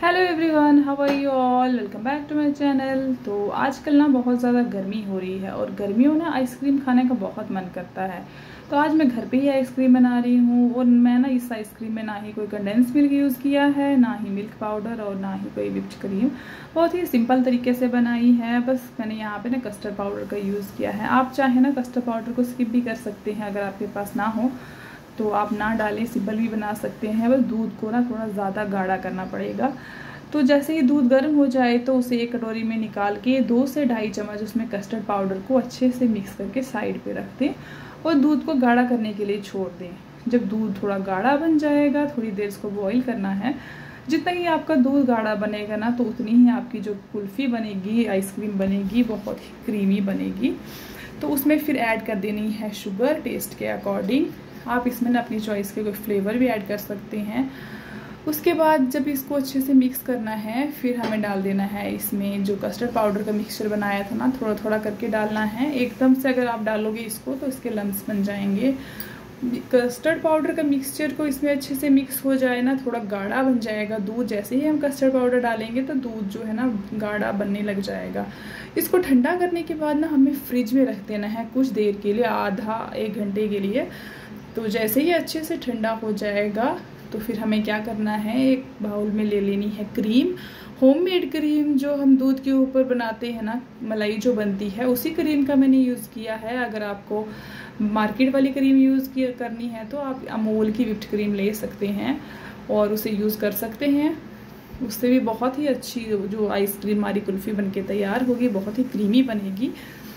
Hello everyone, how are you all. Welcome back to my channel. तो आजकल ना बहुत ज़्यादा गर्मी हो रही है और गर्मियों ना आइसक्रीम खाने का बहुत मन करता है। तो आज मैं घर पे ही आइसक्रीम बना रही हूँ और मैं ना इस आइसक्रीम में ना ही कोई कंडेंस मिल्क यूज़ किया है, ना ही मिल्क पाउडर और ना ही कोई व्हिप्ड क्रीम। बहुत ही सिंपल तरीके से बनाई है। बस मैंने यहाँ पे ना कस्टर्ड पाउडर का यूज़ किया है। आप चाहे ना कस्टर्ड पाउडर को स्किप भी कर सकते हैं, अगर आपके पास ना हो तो आप ना डालें, सिंपल भी बना सकते हैं। बस दूध को ना थोड़ा ज़्यादा गाढ़ा करना पड़ेगा। तो जैसे ही दूध गर्म हो जाए तो उसे एक कटोरी में निकाल के 2 से ढाई चम्मच उसमें कस्टर्ड पाउडर को अच्छे से मिक्स करके साइड पे रख दें और दूध को गाढ़ा करने के लिए छोड़ दें। जब दूध थोड़ा गाढ़ा बन जाएगा, थोड़ी देर इसको बॉईल करना है। जितना ही आपका दूध गाढ़ा बनेगा ना, तो उतनी ही आपकी जो कुल्फ़ी बनेगी, आइसक्रीम बनेगी, बहुत ही क्रीमी बनेगी। तो उसमें फिर ऐड कर देनी है शुगर टेस्ट के अकॉर्डिंग। आप इसमें ना अपनी चॉइस के कोई फ्लेवर भी ऐड कर सकते हैं। उसके बाद जब इसको अच्छे से मिक्स करना है, फिर हमें डाल देना है इसमें जो कस्टर्ड पाउडर का मिक्सचर बनाया था ना, थोड़ा थोड़ा करके डालना है। एकदम से अगर आप डालोगे इसको तो इसके लम्स बन जाएंगे। कस्टर्ड पाउडर का मिक्सचर को इसमें अच्छे से मिक्स हो जाए ना, थोड़ा गाढ़ा बन जाएगा दूध। जैसे ही हम कस्टर्ड पाउडर डालेंगे तो दूध जो है ना गाढ़ा बनने लग जाएगा। इसको ठंडा करने के बाद ना हमें फ्रिज में रख देना है कुछ देर के लिए, आधा एक घंटे के लिए। तो जैसे ही अच्छे से ठंडा हो जाएगा तो फिर हमें क्या करना है, एक बाउल में ले लेनी है क्रीम, होममेड क्रीम जो हम दूध के ऊपर बनाते हैं ना, मलाई जो बनती है, उसी क्रीम का मैंने यूज़ किया है। अगर आपको मार्केट वाली क्रीम यूज़ करनी है तो आप अमूल की व्हिप्ड क्रीम ले सकते हैं और उसे यूज़ कर सकते हैं। उससे भी बहुत ही अच्छी जो आइसक्रीम हमारी कुल्फ़ी बनके तैयार होगी, बहुत ही क्रीमी बनेगी।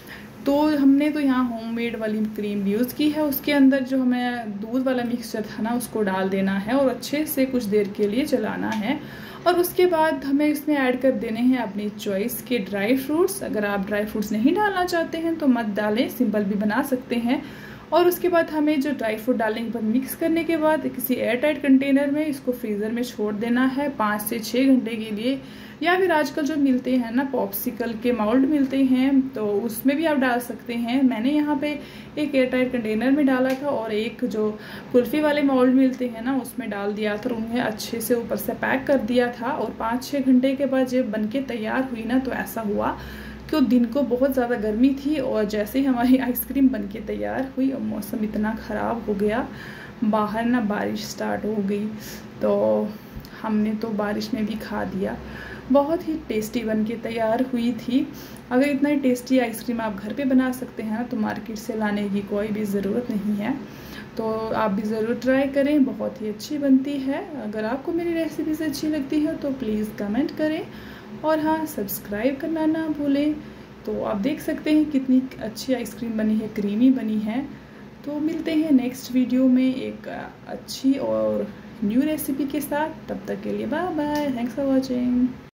तो हमने तो यहाँ होममेड वाली क्रीम यूज़ की है। उसके अंदर जो हमें दूध वाला मिक्सचर था ना, उसको डाल देना है और अच्छे से कुछ देर के लिए चलाना है। और उसके बाद हमें इसमें ऐड कर देने हैं अपनी चॉइस के ड्राई फ्रूट्स। अगर आप ड्राई फ्रूट्स नहीं डालना चाहते हैं तो मत डालें, सिंपल भी बना सकते हैं। और उसके बाद हमें जो ड्राई फ्रूट डालने के बाद मिक्स करने के बाद किसी एयर टाइट कंटेनर में इसको फ्रीज़र में छोड़ देना है 5 से 6 घंटे के लिए। या फिर आजकल जो मिलते हैं ना पॉप्सिकल के माउल्ड मिलते हैं, तो उसमें भी आप डाल सकते हैं। मैंने यहाँ पे एक एयर टाइट कंटेनर में डाला था और एक जो कुल्फ़ी वाले माउल्ड मिलते हैं ना, उसमें डाल दिया था। उन्हें अच्छे से ऊपर से पैक कर दिया था और 5-6 घंटे के बाद जब बनके तैयार हुई ना, तो ऐसा हुआ कि दिन को बहुत ज़्यादा गर्मी थी और जैसे ही हमारी आइसक्रीम बनके तैयार हुई और मौसम इतना ख़राब हो गया, बाहर ना बारिश स्टार्ट हो गई, तो हमने तो बारिश में भी खा दिया। बहुत ही टेस्टी बनके तैयार हुई थी। अगर इतना ही टेस्टी आइसक्रीम आप घर पे बना सकते हैं तो मार्केट से लाने की कोई भी ज़रूरत नहीं है। तो आप भी ज़रूर ट्राई करें, बहुत ही अच्छी बनती है। अगर आपको मेरी रेसिपीज़ अच्छी लगती है तो प्लीज़ कमेंट करें और हाँ, सब्सक्राइब करना ना भूलें। तो आप देख सकते हैं कितनी अच्छी आइसक्रीम बनी है, क्रीमी बनी है। तो मिलते हैं नेक्स्ट वीडियो में एक अच्छी और न्यू रेसिपी के साथ। तब तक के लिए bye bye, thanks for watching.